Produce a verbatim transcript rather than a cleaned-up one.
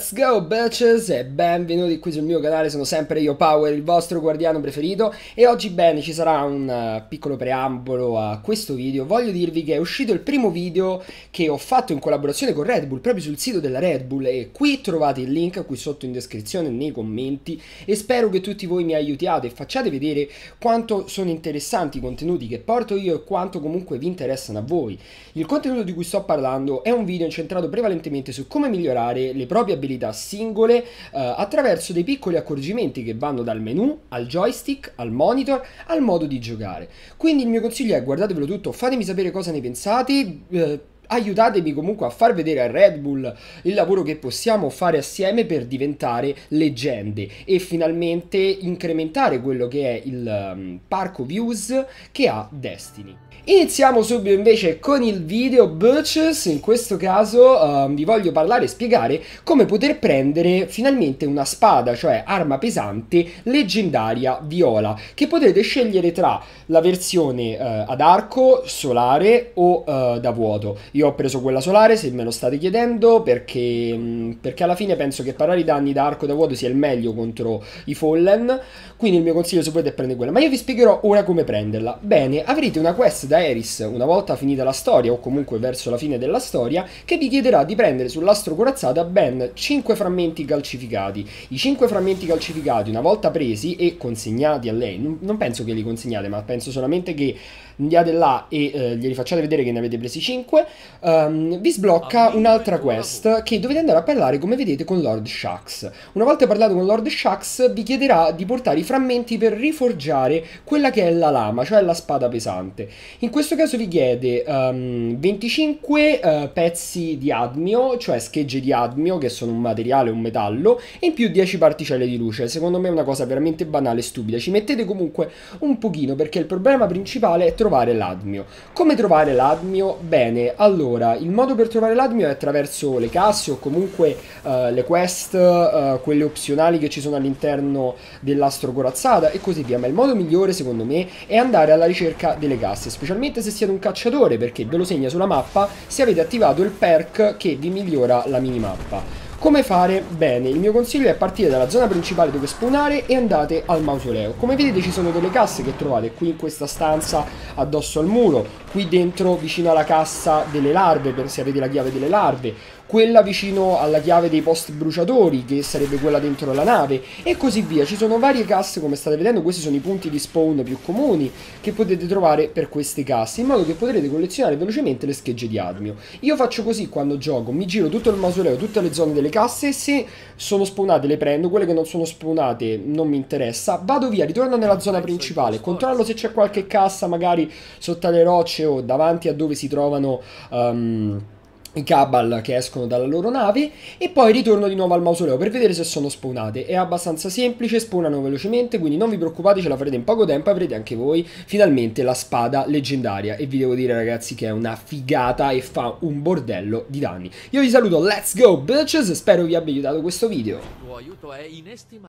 Let's go bitches e benvenuti qui sul mio canale, sono sempre io Power, il vostro guardiano preferito. E oggi bene ci sarà un uh, piccolo preambolo a questo video. Voglio dirvi che è uscito il primo video che ho fatto in collaborazione con Red Bull, proprio sul sito della Red Bull, e qui trovate il link qui sotto in descrizione nei commenti. E spero che tutti voi mi aiutiate e facciate vedere quanto sono interessanti i contenuti che porto io e quanto comunque vi interessano a voi. Il contenuto di cui sto parlando è un video incentrato prevalentemente su come migliorare le proprie abilità singole eh, attraverso dei piccoli accorgimenti che vanno dal menu al joystick, al monitor, al modo di giocare. Quindi il mio consiglio è: guardatevelo tutto, fatemi sapere cosa ne pensate, eh, aiutatemi comunque a far vedere a Red Bull il lavoro che possiamo fare assieme per diventare leggende e finalmente incrementare quello che è il um, parco views che ha Destiny. Iniziamo subito invece con il video bitches. In questo caso uh, vi voglio parlare e spiegare come poter prendere finalmente una spada, cioè arma pesante leggendaria viola, che potrete scegliere tra la versione uh, ad arco, solare o uh, da vuoto. Io ho preso quella solare, se me lo state chiedendo, perché, mh, perché alla fine penso che parare i danni da arco da vuoto sia il meglio contro i Fallen, quindi il mio consiglio se potete è prendere quella, ma io vi spiegherò ora come prenderla. Bene, avrete una quest da Eris una volta finita la storia o comunque verso la fine della storia, che vi chiederà di prendere sull'astro corazzata ben cinque frammenti calcificati. I cinque frammenti calcificati, una volta presi e consegnati a lei, non, non penso che li consegnate, ma penso solamente che andiate là e eh, glieli facciate vedere che ne avete presi cinque, um, vi sblocca un'altra quest che dovete andare a parlare, come vedete, con Lord Shaxx. Una volta parlato con Lord Shaxx vi chiederà di portare i frammenti per riforgiare quella che è la lama, cioè la spada pesante. In questo caso vi chiede um, venticinque uh, pezzi di admio, cioè schegge di admio, che sono un materiale, un metallo, e in più dieci particelle di luce. Secondo me è una cosa veramente banale e stupida. Ci mettete comunque un pochino, perché il problema principale è trovare l'admio. Come trovare l'admio? Bene, allora, il modo per trovare l'admio è attraverso le casse o comunque uh, le quest, uh, quelle opzionali che ci sono all'interno dell'astro corazzata e così via, ma il modo migliore secondo me è andare alla ricerca delle casse, specialmente se siete un cacciatore, perché ve lo segna sulla mappa se avete attivato il perk che vi migliora la minimappa. Come fare? Bene, il mio consiglio è partire dalla zona principale dove spawnare e andate al mausoleo. Come vedete ci sono delle casse che trovate qui in questa stanza addosso al muro, qui dentro vicino alla cassa delle larve, per se avete la chiave delle larve, quella vicino alla chiave dei post bruciatori, che sarebbe quella dentro la nave, e così via. Ci sono varie casse, come state vedendo. Questi sono i punti di spawn più comuni che potete trovare per queste casse, in modo che potrete collezionare velocemente le schegge di admio. Io faccio così quando gioco: mi giro tutto il mausoleo, tutte le zone delle casse, se sono spawnate le prendo, quelle che non sono spawnate non mi interessa, vado via, ritorno nella zona principale, controllo se c'è qualche cassa magari sotto le rocce o davanti a dove si trovano um, i Cabal che escono dalla loro nave, e poi ritorno di nuovo al mausoleo per vedere se sono spawnate. È abbastanza semplice, spawnano velocemente, quindi non vi preoccupate, ce la farete in poco tempo, avrete anche voi finalmente la spada leggendaria. E vi devo dire ragazzi che è una figata e fa un bordello di danni. Io vi saluto, let's go bitches, spero vi abbia aiutato questo video. Il tuo aiuto è inestimabile.